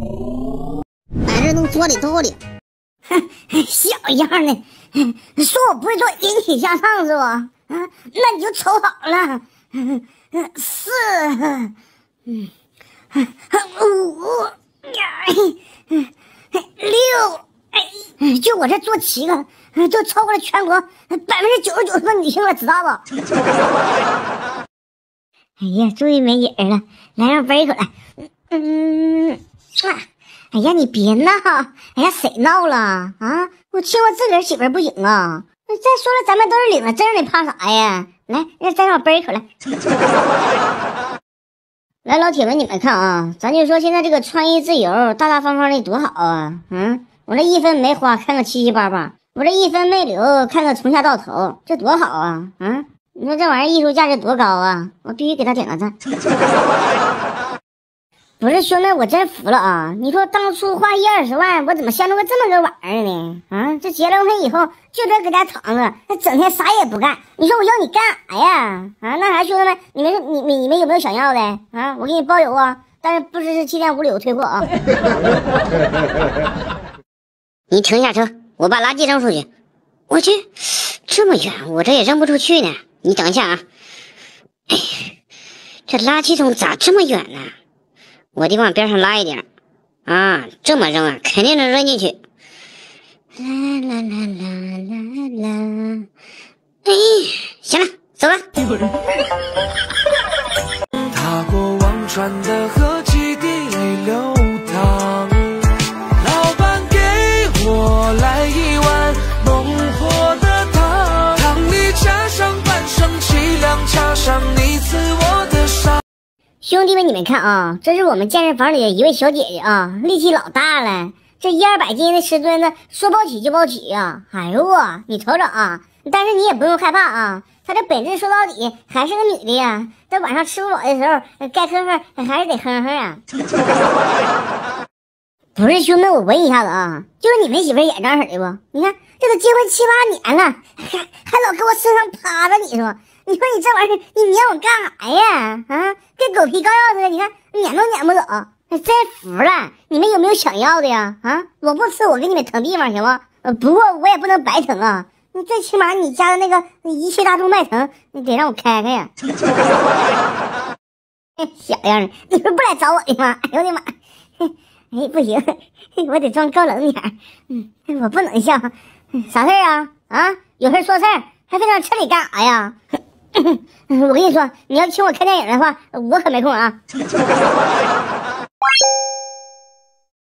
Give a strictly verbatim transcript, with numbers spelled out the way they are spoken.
在这能坐里坐里。 哼，小样的，说我不会做引体向上是吧？啊，那你就瞅好了。嗯，四，嗯，五，六，哎，就我这做七个，就超过了全国百分之九十九的女性了，知道不？哎呀，终于没影了，来让杯口来。嗯，啊，哎呀，你别闹！哎呀，谁闹了啊？我亲我自个儿媳妇儿不行啊！再说了，咱们都是领了证的，怕啥呀？来，再让我杯口来。来，老铁们，你们看啊，咱就说现在这个穿衣自由，大大方方的多好啊！嗯，我这一分没花，看个七七八八；我这一分没留，看个从下到头，这多好啊！嗯，你说这玩意儿艺术价值多高啊！我必须给他点个赞。不是兄弟，我真服了啊！你说当初花一二十万，我怎么相中个这么个玩意儿呢？啊，这结了婚以后就得搁家躺着，那整天啥也不干。你说我要你干啥呀？啊，那啥，兄弟们，你们你你你们有没有想要的啊？我给你包邮啊，但是不支持七天无理由退货啊。 你停下车，我把垃圾扔出去。我去，这么远，我这也扔不出去呢。你等一下啊！哎，这垃圾桶咋这么远呢？我得往边上拉一点啊，这么扔啊，肯定能扔进去。啦啦啦啦啦啦！哎，行了，走了。 踏过忘川的河，几滴泪流淌。老板给我来一碗孟婆的汤，汤里加上半生凄凉，加上你赐我的伤。 兄弟们，你们看啊，这是我们健身房里的一位小姐姐啊，力气老大了，这一二百斤的石墩子说抱起就抱起呀、啊！哎呦我，你瞅瞅啊！但是你也不用害怕啊，她这本质说到底还是个女的呀。在晚上吃不饱的时候，该哼哼还是得哼哼啊。不是兄弟，我问一下子啊，就是你们媳妇也这样式的不？你看这都结婚七八年了，还还老搁我身上趴着，你说？你说你这玩意儿，你撵我干啥呀？啊，跟狗皮膏药似的，你看撵都撵不走，真服了。你们有没有想要的呀？啊，我不吃，我给你们腾地方行吗？呃，不过我也不能白腾啊，你最起码你家的那个一汽大众迈腾，你得让我开开呀。小样的，你不不来找我的吗？哎呦我的妈！哎，不行，我得装高冷点。嗯，我不能笑。啥事儿啊？啊，有事说事儿，还非上车里干啥呀？我跟你说，你要请我看电影的话，我可没空啊。